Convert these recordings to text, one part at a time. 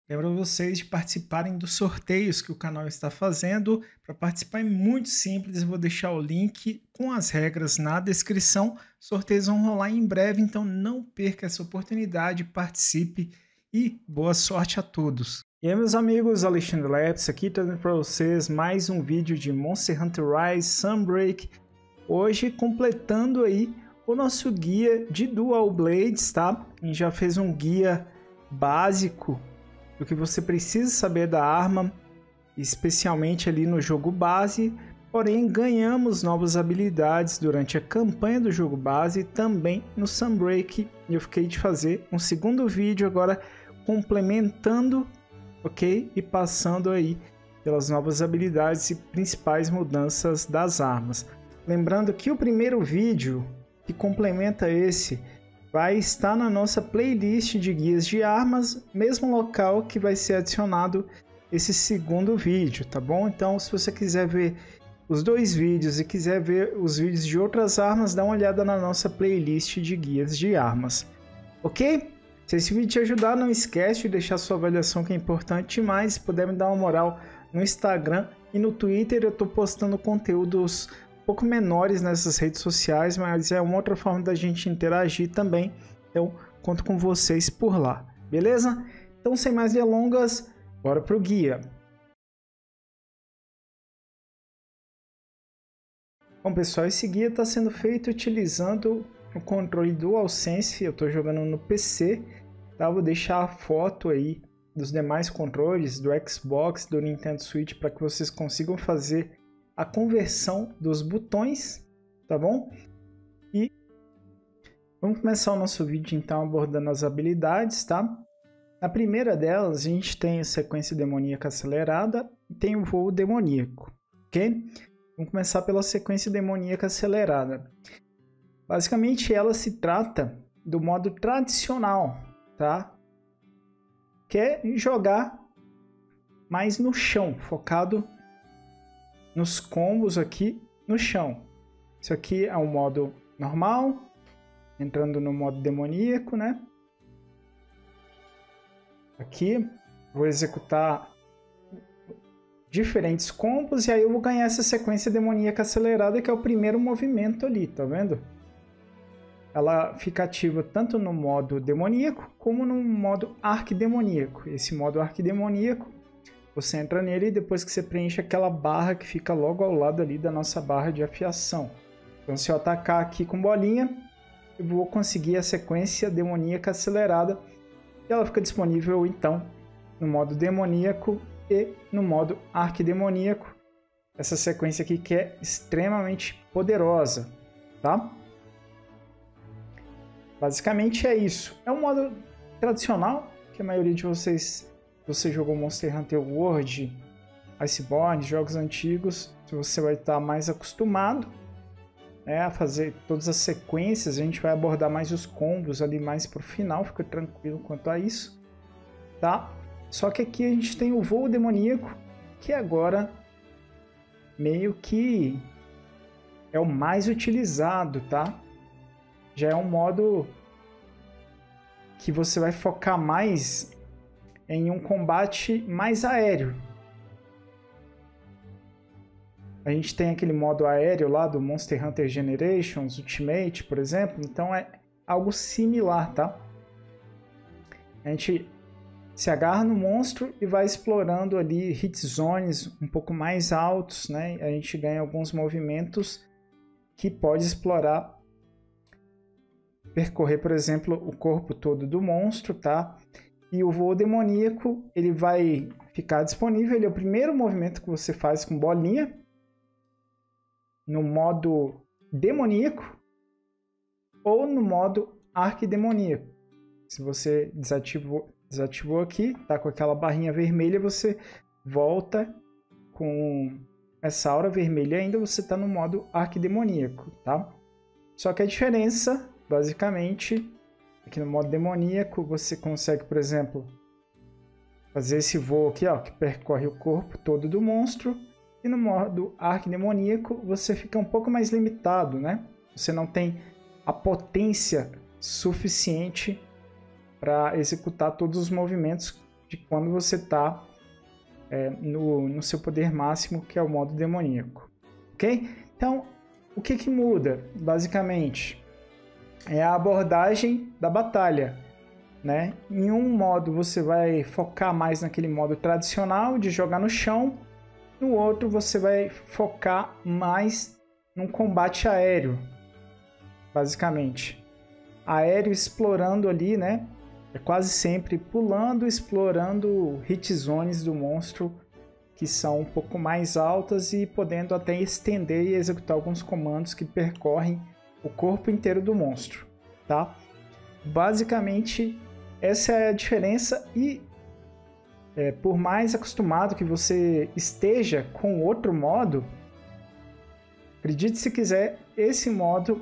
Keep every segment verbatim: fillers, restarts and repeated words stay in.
Lembro vocês de participarem dos sorteios que o canal está fazendo. Para participar é muito simples, eu vou deixar o link com as regras na descrição. Sorteios vão rolar em breve, então não perca essa oportunidade, participe e boa sorte a todos. E aí, meus amigos, Alexandre Leps aqui trazendo para vocês mais um vídeo de Monster Hunter Rise Sunbreak. Hoje completando aí o nosso guia de Dual Blades, tá? A gente já fez um guia básico do que você precisa saber da arma, especialmente ali no jogo base, porém ganhamos novas habilidades durante a campanha do jogo base e também no Sunbreak. Eu fiquei de fazer um segundo vídeo agora complementando, ok? E passando aí pelas novas habilidades e principais mudanças das armas. Lembrando que o primeiro vídeo que complementa esse vai estar na nossa playlist de guias de armas, mesmo local que vai ser adicionado esse segundo vídeo, tá bom? Então, se você quiser ver os dois vídeos e quiser ver os vídeos de outras armas, dá uma olhada na nossa playlist de guias de armas, ok? Se esse vídeo te ajudar, não esquece de deixar sua avaliação, que é importante demais. Se puder me dar uma moral no Instagram e no Twitter, eu estou postando conteúdos um pouco menores nessas redes sociais, mas é uma outra forma da gente interagir também, então conto com vocês por lá, beleza? Então, sem mais delongas, bora pro guia. Bom, pessoal, esse guia está sendo feito utilizando o controle DualSense. Eu estou jogando no P C, tá? Vou deixar a foto aí dos demais controles do Xbox, do Nintendo Switch, para que vocês consigam fazer a conversão dos botões, tá bom? E vamos começar o nosso vídeo então abordando as habilidades, tá? Na primeira delas, a gente tem a sequência demoníaca acelerada e tem o voo demoníaco, ok? Vamos começar pela sequência demoníaca acelerada. Basicamente, ela se trata do modo tradicional, tá? Que é jogar mais no chão, focado nos combos aqui no chão. Isso aqui é um modo normal, entrando no modo demoníaco, né? Aqui vou executar diferentes combos e aí eu vou ganhar essa sequência demoníaca acelerada, que é o primeiro movimento ali, tá vendo? Ela fica ativa tanto no modo demoníaco como no modo arquidemoníaco. Esse modo arquidemoníaco, você entra nele e depois que você preenche aquela barra que fica logo ao lado ali da nossa barra de afiação. Então, se eu atacar aqui com bolinha, eu vou conseguir a sequência demoníaca acelerada. E ela fica disponível, então, no modo demoníaco e no modo arquidemoníaco. Essa sequência aqui que é extremamente poderosa, tá? Basicamente é isso. É um modo tradicional, que a maioria de vocês... Você jogou Monster Hunter World, Iceborne, jogos antigos, você vai estar mais acostumado, né, a fazer todas as sequências. A gente vai abordar mais os combos ali mais para o final, fica tranquilo quanto a isso, tá? Só que aqui a gente tem o voo demoníaco, que agora meio que é o mais utilizado, tá? Já é um modo que você vai focar mais em um combate mais aéreo. A gente tem aquele modo aéreo lá do Monster Hunter Generations Ultimate, por exemplo, então é algo similar, tá? A gente se agarra no monstro e vai explorando ali hit zones um pouco mais altos, né? A gente ganha alguns movimentos que pode explorar, percorrer, por exemplo, o corpo todo do monstro, tá? E o voo demoníaco, ele vai ficar disponível, ele é o primeiro movimento que você faz com bolinha, no modo demoníaco ou no modo arquidemoníaco. Se você desativou, desativou aqui, tá com aquela barrinha vermelha, você volta com essa aura vermelha ainda, você está no modo arquidemoníaco, tá? Só que a diferença, basicamente, aqui no modo demoníaco, você consegue, por exemplo, fazer esse voo aqui, ó, que percorre o corpo todo do monstro. E no modo arquidemoníaco, você fica um pouco mais limitado, né? Você não tem a potência suficiente para executar todos os movimentos de quando você está é, no, no seu poder máximo, que é o modo demoníaco. Ok? Então, o que, que muda, basicamente? É a abordagem da batalha, né? Em um modo você vai focar mais naquele modo tradicional de jogar no chão, no outro você vai focar mais num combate aéreo, basicamente. Aéreo explorando ali, né? É quase sempre pulando, explorando hit zones do monstro que são um pouco mais altas e podendo até estender e executar alguns comandos que percorrem o corpo inteiro do monstro, tá? Basicamente, essa é a diferença e é, por mais acostumado que você esteja com outro modo, acredite se quiser, esse modo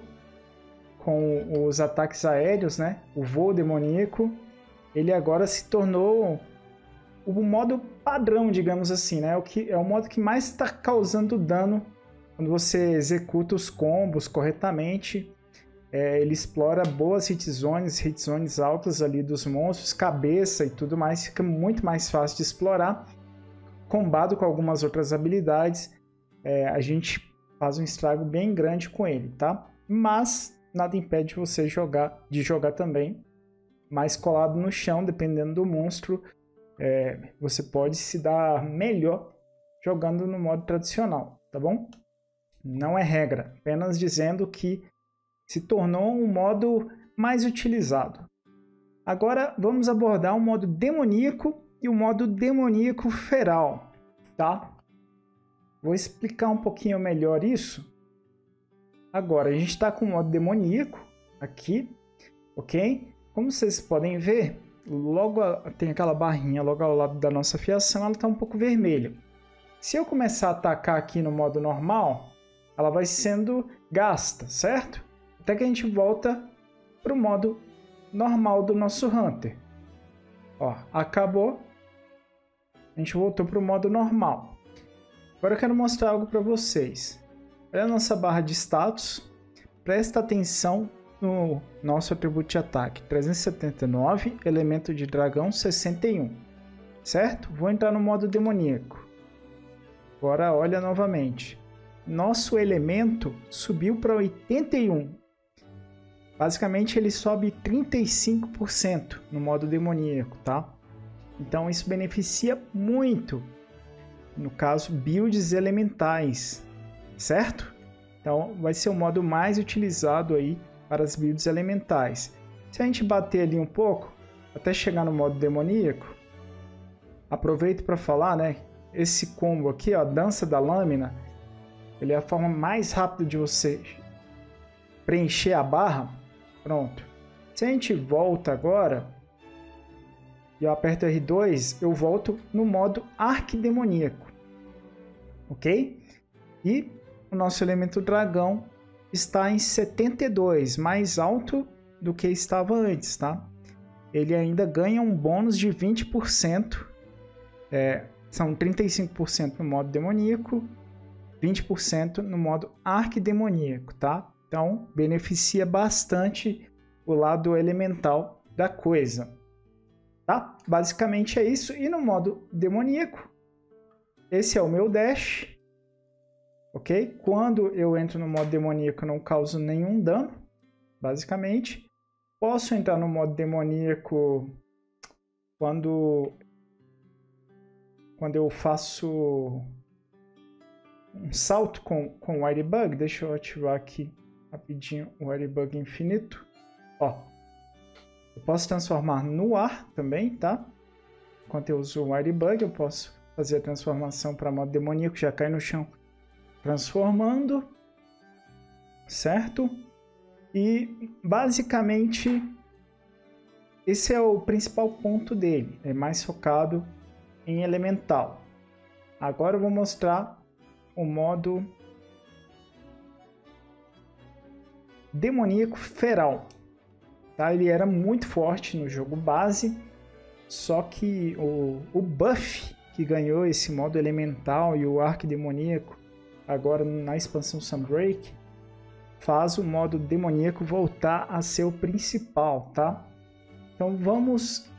com os ataques aéreos, né? O voo demoníaco, ele agora se tornou o modo padrão, digamos assim, né? O que é o modo que mais está causando dano quando você executa os combos corretamente. É, ele explora boas hit zones, hit zones altas ali dos monstros, cabeça e tudo mais, fica muito mais fácil de explorar. Combado com algumas outras habilidades, é, a gente faz um estrago bem grande com ele, tá? Mas nada impede você jogar, de jogar também mais colado no chão, dependendo do monstro. É, você pode se dar melhor jogando no modo tradicional, tá bom? Não é regra, apenas dizendo que se tornou um modo mais utilizado. Agora vamos abordar o modo demoníaco e o modo demoníaco feral, tá? Vou explicar um pouquinho melhor isso. Agora, a gente está com o modo demoníaco aqui, ok? Como vocês podem ver, logo tem aquela barrinha logo ao lado da nossa fiação, ela está um pouco vermelha. Se eu começar a atacar aqui no modo normal, ela vai sendo gasta, certo? Até que a gente volta para o modo normal do nosso Hunter. Ó, acabou. A gente voltou para o modo normal. Agora eu quero mostrar algo para vocês. Olha a nossa barra de status. Presta atenção no nosso atributo de ataque. trezentos e setenta e nove, elemento de dragão sessenta e um. Certo? Vou entrar no modo demoníaco. Agora olha novamente. Nosso elemento subiu para oitenta e um. Basicamente ele sobe trinta e cinco por cento no modo demoníaco, tá? Então isso beneficia muito, no caso, builds elementais, certo? Então vai ser o modo mais utilizado aí para as builds elementais. Se a gente bater ali um pouco, até chegar no modo demoníaco, aproveito para falar, né? Esse combo aqui, ó, Dança da Lâmina, ele é a forma mais rápida de você preencher a barra. Pronto. Se a gente volta agora e eu aperto R dois, eu volto no modo arquidemoníaco, ok? E o nosso elemento dragão está em setenta e dois, mais alto do que estava antes, tá? Ele ainda ganha um bônus de vinte por cento, é, são trinta e cinco por cento no modo demoníaco, vinte por cento no modo arquidemoníaco, tá? Então, beneficia bastante o lado elemental da coisa, tá? Basicamente é isso. E no modo demoníaco, esse é o meu dash, ok? Quando eu entro no modo demoníaco, eu não causo nenhum dano, basicamente. Posso entrar no modo demoníaco quando, quando eu faço um salto com, com o Wirebug. Deixa eu ativar aqui rapidinho o Wirebug infinito. Ó, eu posso transformar no ar também, tá? Enquanto eu uso o Wirebug, eu posso fazer a transformação para modo demoníaco, já cai no chão transformando, certo? E basicamente esse é o principal ponto dele, é mais focado em elemental. Agora eu vou mostrar o modo demoníaco feral, tá? Ele era muito forte no jogo base, só que o, o buff que ganhou esse modo elemental e o arquidemoníaco agora na expansão Sunbreak faz o modo demoníaco voltar a ser o principal, tá? Então vamos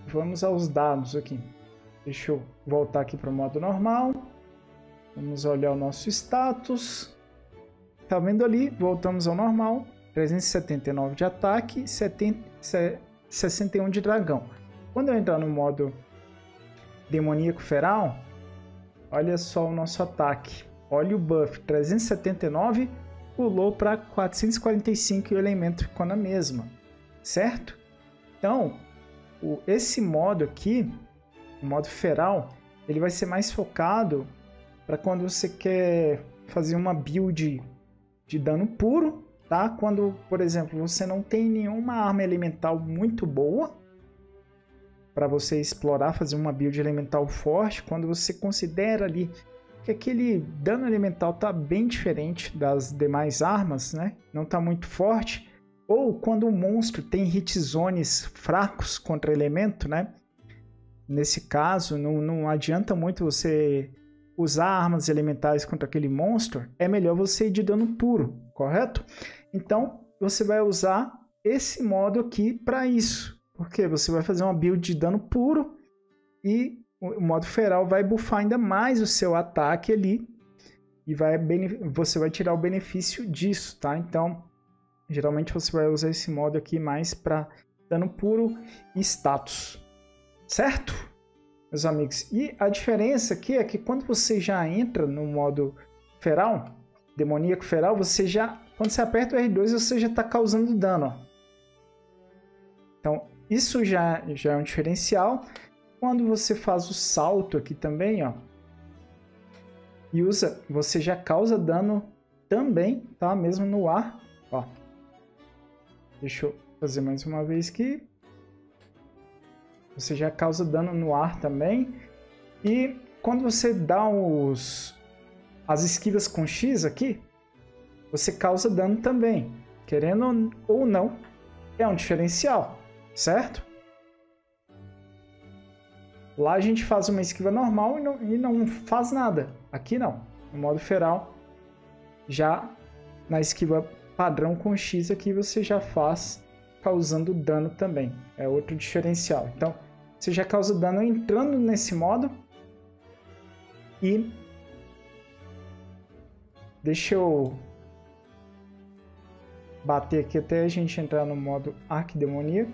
vamos aos dados aqui. Deixa eu voltar aqui para o modo normal. Vamos olhar o nosso status. Tá vendo ali? Voltamos ao normal. trezentos e setenta e nove de ataque, sessenta e um de dragão. Quando eu entrar no modo demoníaco feral, olha só o nosso ataque. Olha o buff, trezentos e setenta e nove pulou para quatrocentos e quarenta e cinco e o elemento ficou na mesma, certo? Então, o, esse modo aqui, o modo feral, ele vai ser mais focado para quando você quer fazer uma build de dano puro, tá? Quando, por exemplo, você não tem nenhuma arma elemental muito boa para você explorar, fazer uma build elemental forte, quando você considera ali que aquele dano elemental tá bem diferente das demais armas, né? Não tá muito forte, ou quando o monstro tem hit zones fracos contra elemento, né? Nesse caso, não, não adianta muito você usar armas elementais contra aquele monstro, é melhor você ir de dano puro, correto? Então, você vai usar esse modo aqui para isso, porque você vai fazer uma build de dano puro e o modo feral vai buffar ainda mais o seu ataque ali e vai você vai tirar o benefício disso, tá? Então, geralmente você vai usar esse modo aqui mais para dano puro e status, certo? Meus amigos, e a diferença aqui é que quando você já entra no modo feral, demoníaco feral, você já, quando você aperta o R dois, você já está causando dano, ó. Então, isso já, já é um diferencial. Quando você faz o salto aqui também, ó, e usa, você já causa dano também, tá? Mesmo no ar, ó. Deixa eu fazer mais uma vez aqui. Você já causa dano no ar também. E quando você dá os, as esquivas com X aqui, você causa dano também. Querendo ou não, é um diferencial, certo? Lá a gente faz uma esquiva normal e não, e não faz nada. Aqui não. No modo feral, já na esquiva padrão com X aqui você já faz causando dano também. É outro diferencial. Então, você já causa dano entrando nesse modo. E deixa eu bater aqui até a gente entrar no modo arquidemoníaco.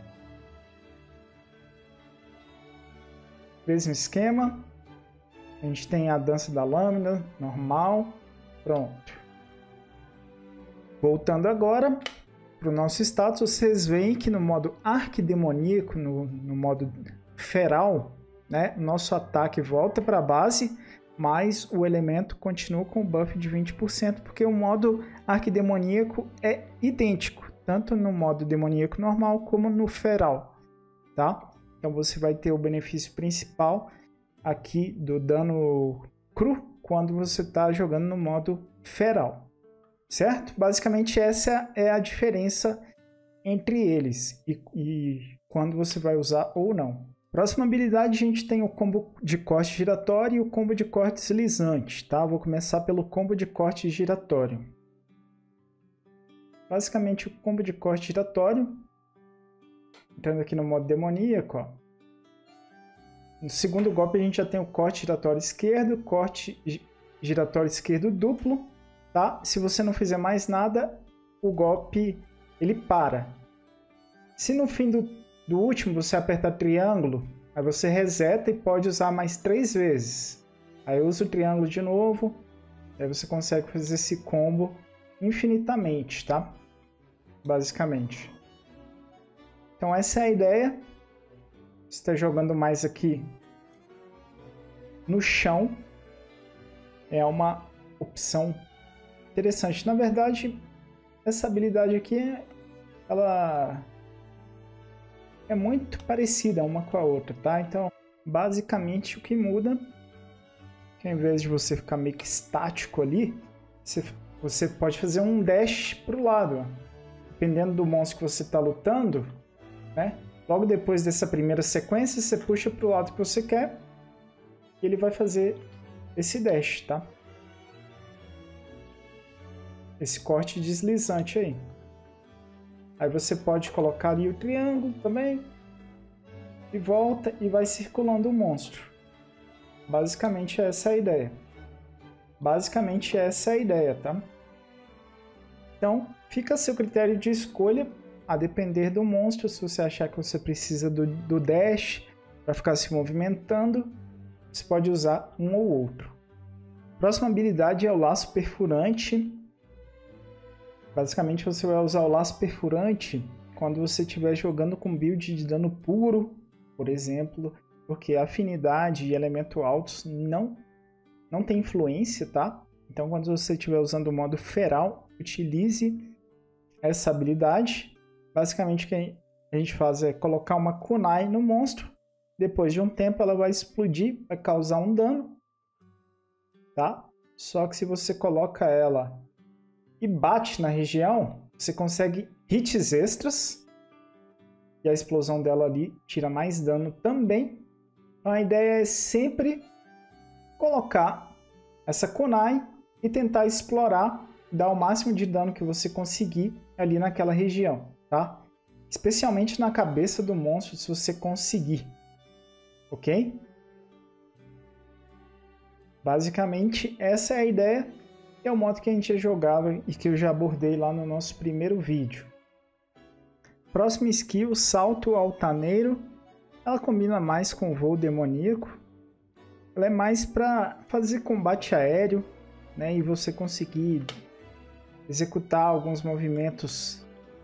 Mesmo esquema. A gente tem a dança da lâmina, normal. Pronto. Voltando agora para o nosso status, vocês veem que no modo arquidemoníaco, no, no modo feral, né, nosso ataque volta para a base, mas o elemento continua com o buff de vinte por cento, porque o modo arquidemoníaco é idêntico, tanto no modo demoníaco normal como no feral, tá? Então você vai ter o benefício principal aqui do dano cru quando você está jogando no modo feral. Certo? Basicamente essa é a diferença entre eles e, e quando você vai usar ou não. Próxima habilidade a gente tem o combo de corte giratório e o combo de corte deslizante, tá? Vou começar pelo combo de corte giratório. Basicamente o combo de corte giratório, entrando aqui no modo demoníaco, ó. No segundo golpe a gente já tem o corte giratório esquerdo, corte giratório esquerdo duplo. Tá? Se você não fizer mais nada, o golpe ele para. Se no fim do, do último você apertar triângulo, aí você reseta e pode usar mais três vezes. Aí usa o triângulo de novo, aí você consegue fazer esse combo infinitamente, tá? Basicamente. Então essa é a ideia. Você está jogando mais aqui no chão. É uma opção interessante. Na verdade, essa habilidade aqui, ela é muito parecida uma com a outra, tá? Então, basicamente, o que muda é que ao invés de você ficar meio que estático ali, você, você pode fazer um dash pro lado, ó. Dependendo do monstro que você está lutando, né? Logo depois dessa primeira sequência, você puxa pro lado que você quer e ele vai fazer esse dash, tá? Esse corte deslizante aí. Aí você pode colocar ali o triângulo também. e volta e vai circulando o monstro. Basicamente essa é a ideia. Basicamente essa é a ideia, tá? Então, fica a seu critério de escolha, a depender do monstro. Se você achar que você precisa do, do dash para ficar se movimentando, você pode usar um ou outro. Próxima habilidade é o laço perfurante. Basicamente você vai usar o laço perfurante quando você estiver jogando com build de dano puro, por exemplo, porque afinidade e elemento altos não, não tem influência, tá? Então quando você estiver usando o modo feral, utilize essa habilidade. Basicamente o que a gente faz é colocar uma kunai no monstro. Depois de um tempo ela vai explodir, vai causar um dano, tá? Só que se você coloca ela e bate na região, você consegue hits extras. E a explosão dela ali tira mais dano também. Então a ideia é sempre colocar essa kunai e tentar explorar, dar o máximo de dano que você conseguir ali naquela região, tá? Especialmente na cabeça do monstro, se você conseguir. Ok? Basicamente essa é a ideia. É o modo que a gente jogava e que eu já abordei lá no nosso primeiro vídeo. Próxima skill, salto altaneiro. Ela combina mais com o voo demoníaco. Ela é mais para fazer combate aéreo, né, e você conseguir executar alguns movimentos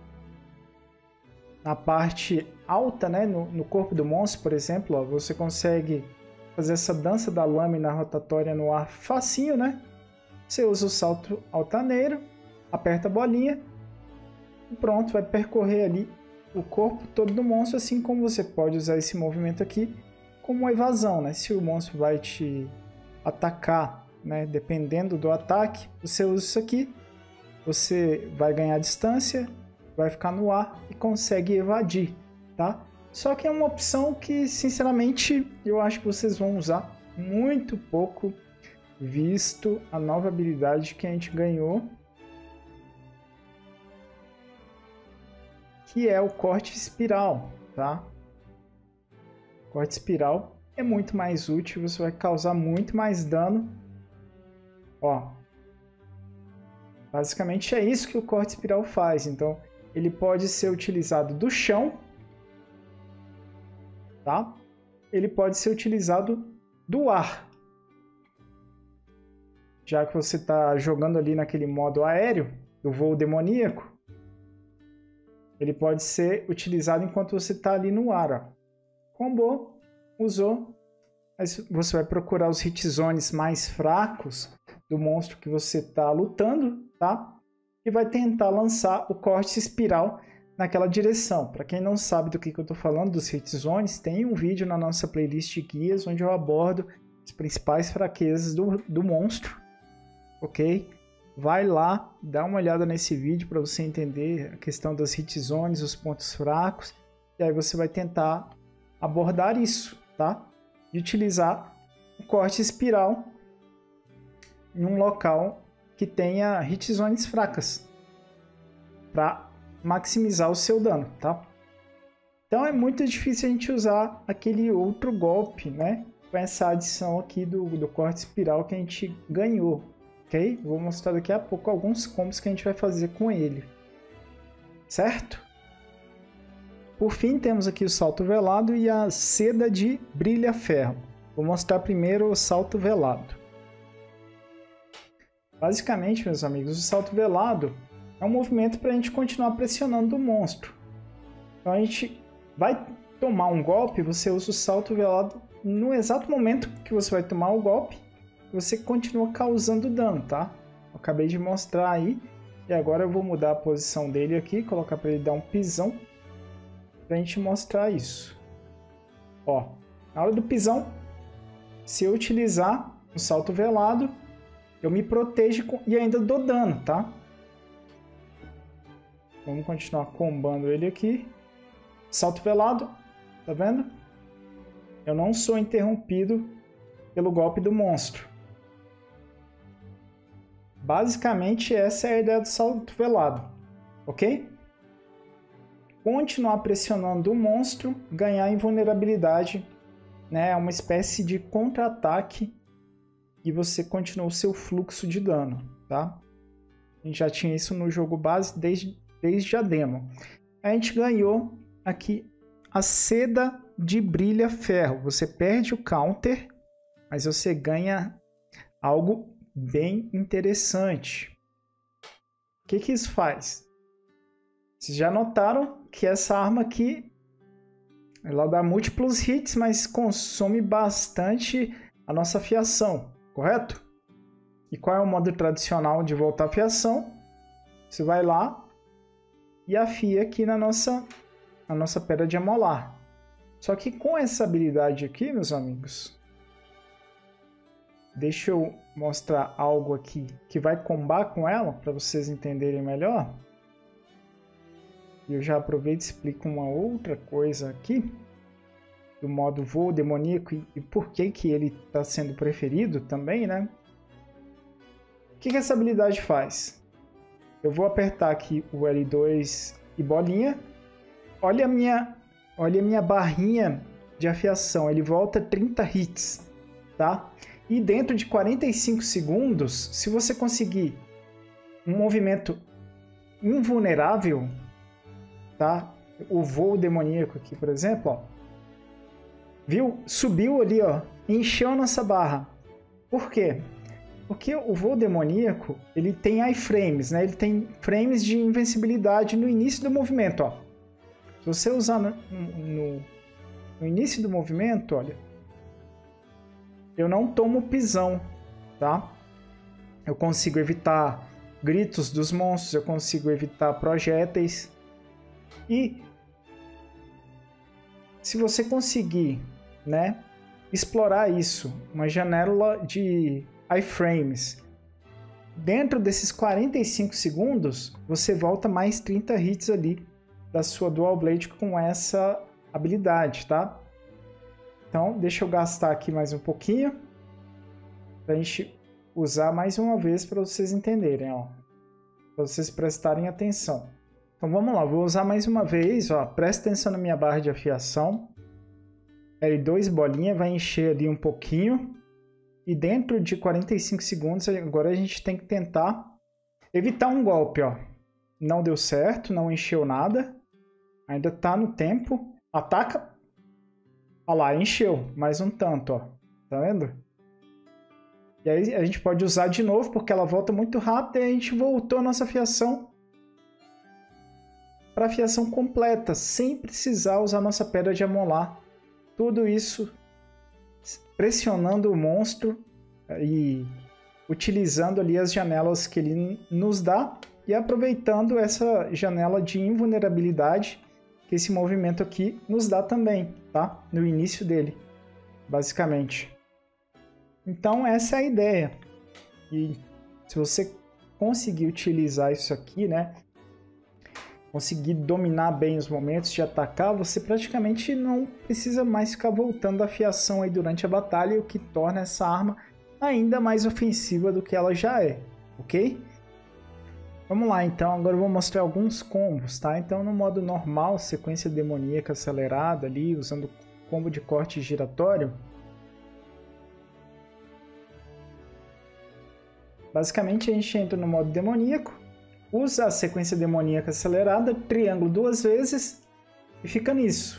na parte alta, né, no, no corpo do monstro, por exemplo. Ó, você consegue fazer essa dança da lâmina rotatória no ar facinho, né? Você usa o salto altaneiro, aperta a bolinha e pronto, vai percorrer ali o corpo todo do monstro, assim como você pode usar esse movimento aqui como uma evasão, né? Se o monstro vai te atacar, né, dependendo do ataque, você usa isso aqui, você vai ganhar distância, vai ficar no ar e consegue evadir, tá? Só que é uma opção que, sinceramente, eu acho que vocês vão usar muito pouco, visto a nova habilidade que a gente ganhou, que é o corte espiral, tá? Corte espiral é muito mais útil, você vai causar muito mais dano. Ó, basicamente é isso que o corte espiral faz. Então, ele pode ser utilizado do chão, tá? Ele pode ser utilizado do ar. Já que você está jogando ali naquele modo aéreo, do voo demoníaco, ele pode ser utilizado enquanto você está ali no ar. Ó. Combou, usou, mas você vai procurar os hit zones mais fracos do monstro que você está lutando, tá? E vai tentar lançar o corte espiral naquela direção. Para quem não sabe do que, que eu estou falando, dos hit zones, tem um vídeo na nossa playlist de guias onde eu abordo as principais fraquezas do, do monstro. Ok? Vai lá, dá uma olhada nesse vídeo para você entender a questão das hit zones, os pontos fracos, e aí você vai tentar abordar isso, tá? E utilizar o corte espiral em um local que tenha hit zones fracas para maximizar o seu dano, tá? Então é muito difícil a gente usar aquele outro golpe, né? Com essa adição aqui do, do corte espiral que a gente ganhou. Ok? Vou mostrar daqui a pouco alguns combos que a gente vai fazer com ele. Certo? Por fim, temos aqui o salto velado e a seda de brilha-ferro. Vou mostrar primeiro o salto velado. Basicamente, meus amigos, o salto velado é um movimento para a gente continuar pressionando o monstro. Então a gente vai tomar um golpe, você usa o salto velado no exato momento que você vai tomar o golpe. Você continua causando dano, tá? Eu acabei de mostrar aí. E agora eu vou mudar a posição dele aqui, colocar para ele dar um pisão, pra gente mostrar isso. Ó, na hora do pisão, se eu utilizar o salto velado, eu me protejo e ainda dou dano, tá? Vamos continuar combando ele aqui. Salto velado, tá vendo? Eu não sou interrompido pelo golpe do monstro. Basicamente, essa é a ideia do salto velado, ok? continuar pressionando o monstro, ganhar invulnerabilidade, né? É uma espécie de contra-ataque e você continua o seu fluxo de dano, tá? A gente já tinha isso no jogo base desde, desde a demo. A gente ganhou aqui a Seda de Brilha Ferro. Você perde o counter, mas você ganha algo bem interessante. O que que isso faz? Vocês já notaram que essa arma aqui, ela dá múltiplos hits, mas consome bastante a nossa fiação, correto? E qual é o modo tradicional de voltar a fiação? Você vai lá e afia aqui na nossa, na nossa pedra de amolar. Só que com essa habilidade aqui, meus amigos, deixa eu mostrar algo aqui que vai combar com ela, para vocês entenderem melhor. E eu já aproveito e explico uma outra coisa aqui, do modo voo demoníaco e, e por que que ele está sendo preferido também, né? O que que essa habilidade faz? Eu vou apertar aqui o L dois e bolinha. Olha a minha, olha a minha barrinha de afiação, ele volta trinta hits, tá? E dentro de quarenta e cinco segundos, se você conseguir um movimento invulnerável, tá? O voo demoníaco aqui, por exemplo, ó. Viu? Subiu ali, ó, encheu a nossa barra. Por quê? Porque o voo demoníaco, ele tem iframes, né? Ele tem frames de invencibilidade no início do movimento, ó. Se você usar no, no, no início do movimento, olha, eu não tomo pisão, tá? Eu consigo evitar gritos dos monstros, eu consigo evitar projéteis. E se você conseguir, né, explorar isso, uma janela de iframes, dentro desses quarenta e cinco segundos, você volta mais trinta hits ali da sua Dual Blade com essa habilidade, tá? Então, deixa eu gastar aqui mais um pouquinho para a gente usar mais uma vez para vocês entenderem, ó, para vocês prestarem atenção. Então vamos lá, vou usar mais uma vez, ó, presta atenção na minha barra de afiação. L dois bolinha, vai encher ali um pouquinho. E dentro de quarenta e cinco segundos, agora a gente tem que tentar evitar um golpe, ó. Não deu certo, não encheu nada. Ainda tá no tempo. Ataca. Olha lá, encheu. Mais um tanto, ó. Tá vendo? E aí a gente pode usar de novo, porque ela volta muito rápido. E a gente voltou a nossa fiação para fiação completa, sem precisar usar nossa pedra de amolar. Tudo isso pressionando o monstro e utilizando ali as janelas que ele nos dá e aproveitando essa janela de invulnerabilidade que esse movimento aqui nos dá também, tá? No início dele, basicamente. Então essa é a ideia. E se você conseguir utilizar isso aqui, né? Conseguir dominar bem os momentos de atacar, você praticamente não precisa mais ficar voltando a fiação aí durante a batalha, o que torna essa arma ainda mais ofensiva do que ela já é, ok? Vamos lá, então, agora eu vou mostrar alguns combos, tá? Então, no modo normal, sequência demoníaca acelerada ali, usando combo de corte giratório. Basicamente, a gente entra no modo demoníaco, usa a sequência demoníaca acelerada, triângulo duas vezes e fica nisso.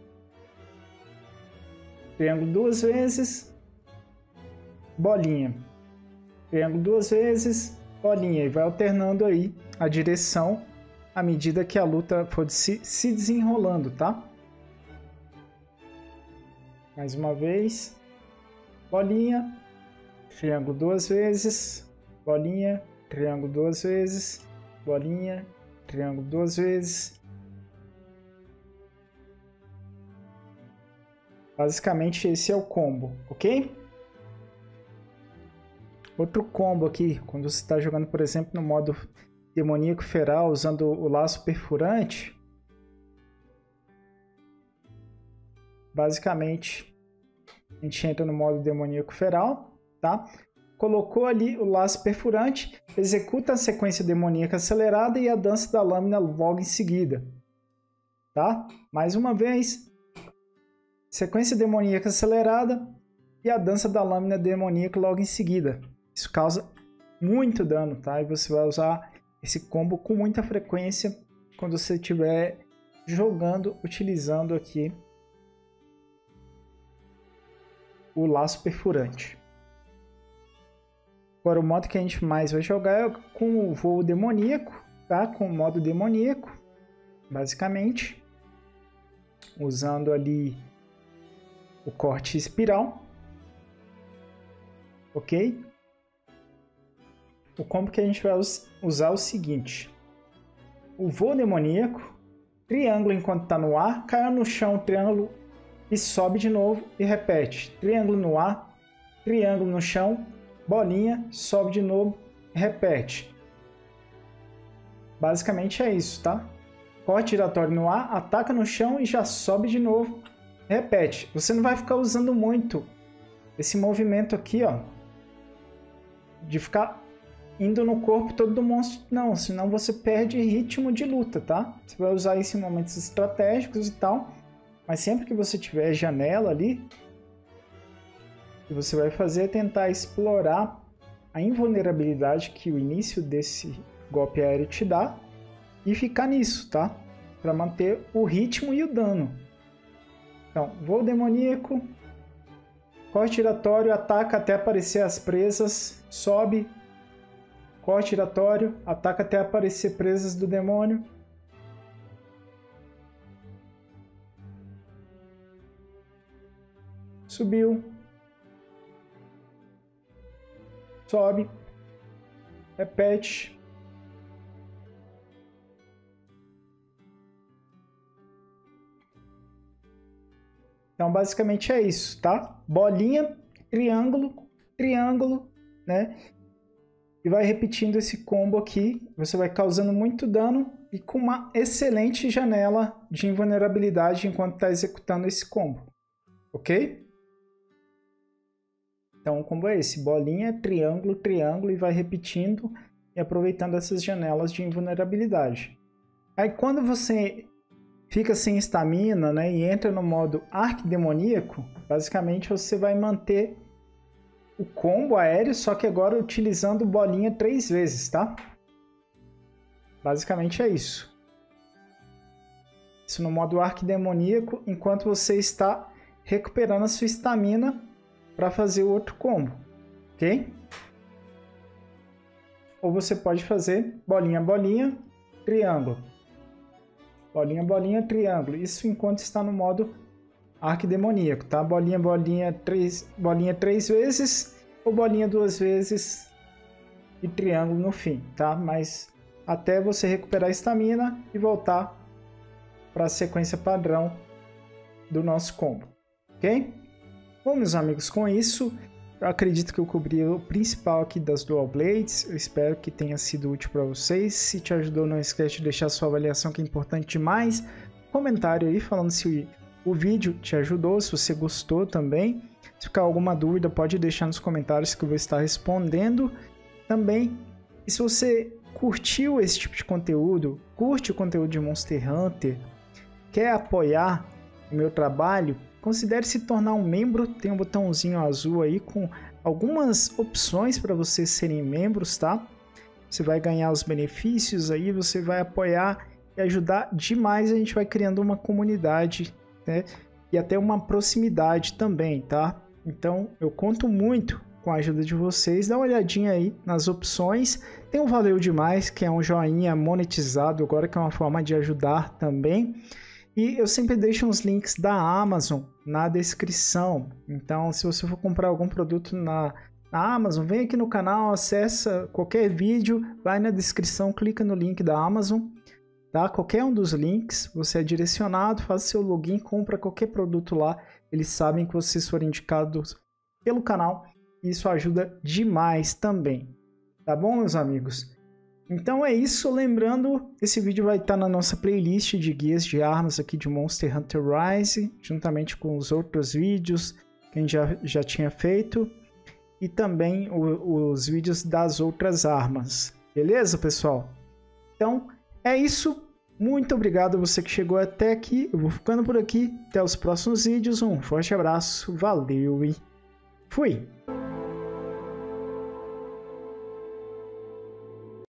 Triângulo duas vezes, bolinha. Triângulo duas vezes, bolinha. E vai alternando aí a direção à medida que a luta for se, se desenrolando, tá? Mais uma vez, bolinha, triângulo duas vezes, bolinha, triângulo duas vezes, bolinha, triângulo duas vezes. Basicamente esse é o combo, ok? Outro combo aqui, quando você está jogando, por exemplo, no modo demoníaco feral, usando o laço perfurante. Basicamente, a gente entra no modo demoníaco feral, tá? Colocou ali o laço perfurante, executa a sequência demoníaca acelerada e a dança da lâmina logo em seguida. tá? Mais uma vez, sequência demoníaca acelerada e a dança da lâmina demoníaca logo em seguida. Isso causa muito dano, tá? E você vai usar esse combo com muita frequência quando você estiver jogando, utilizando aqui o laço perfurante. Agora, o modo que a gente mais vai jogar é com o voo demoníaco, tá? Com o modo demoníaco, basicamente, usando ali o corte espiral, ok? O combo que a gente vai usar é o seguinte: o voo demoníaco, triângulo enquanto está no ar, cai no chão, triângulo e sobe de novo e repete. Triângulo no ar, triângulo no chão, bolinha, sobe de novo e repete. Basicamente é isso, tá? Corte giratório no ar, ataca no chão e já sobe de novo, repete. Você não vai ficar usando muito esse movimento aqui, ó, de ficar indo no corpo todo do monstro, não, senão você perde ritmo de luta, tá? Você vai usar isso em momentos estratégicos e tal, mas sempre que você tiver janela ali, o que você vai fazer é tentar explorar a invulnerabilidade que o início desse golpe aéreo te dá e ficar nisso, tá? Para manter o ritmo e o dano. Então, voo demoníaco, corte giratório, ataca até aparecer as presas, sobe, corte giratório, ataca até aparecer presas do demônio. Subiu. Sobe. Repete. Então, basicamente é isso, tá? Bolinha, triângulo, triângulo, né? E vai repetindo esse combo aqui. Você vai causando muito dano e com uma excelente janela de invulnerabilidade enquanto está executando esse combo. Ok? Então, o combo é esse. Bolinha, triângulo, triângulo e vai repetindo e aproveitando essas janelas de invulnerabilidade. Aí, quando você fica sem estamina, né, e entra no modo arquidemoníaco, basicamente você vai manter o combo aéreo, só que agora utilizando bolinha três vezes, tá? Basicamente é isso. Isso no modo arquidemoníaco, enquanto você está recuperando a sua estamina para fazer o outro combo, ok? Ou você pode fazer bolinha, bolinha, triângulo. Bolinha, bolinha, triângulo. Isso enquanto está no modo arquidemoníaco, tá? Bolinha, bolinha, três, bolinha três vezes ou bolinha duas vezes e triângulo no fim, tá? Mas até você recuperar a estamina e voltar para a sequência padrão do nosso combo, ok? Bom, meus amigos, com isso, eu acredito que eu cobri o principal aqui das Dual Blades. Eu espero que tenha sido útil para vocês. Se te ajudou, não esquece de deixar sua avaliação, que é importante demais. Comentário aí falando se o vídeo te ajudou, se você gostou também. Se ficar alguma dúvida, pode deixar nos comentários que eu vou estar respondendo também. E se você curtiu esse tipo de conteúdo, curte o conteúdo de Monster Hunter, quer apoiar o meu trabalho, considere se tornar um membro. Tem um botãozinho azul aí com algumas opções para vocês serem membros, tá? Você vai ganhar os benefícios aí, você vai apoiar e ajudar demais. A gente vai criando uma comunidade, né? E até uma proximidade também, tá? Então eu conto muito com a ajuda de vocês. Dá uma olhadinha aí nas opções. Tem um Valeu Demais, que é um joinha monetizado agora, que é uma forma de ajudar também. E eu sempre deixo uns links da Amazon na descrição. Então, se você for comprar algum produto na, na Amazon, vem aqui no canal, acessa qualquer vídeo, vai na descrição, clica no link da Amazon, tá? Qualquer um dos links, você é direcionado, faz seu login, compra qualquer produto lá. Eles sabem que vocês foram indicados pelo canal e isso ajuda demais também. Tá bom, meus amigos? Então é isso, lembrando, esse vídeo vai estar na nossa playlist de guias de armas aqui de Monster Hunter Rise, juntamente com os outros vídeos que a gente já, já tinha feito, e também o, os vídeos das outras armas. Beleza, pessoal? Então é isso, Muito obrigado a você que chegou até aqui. Eu vou ficando por aqui. Até os próximos vídeos. Um forte abraço. Valeu e fui!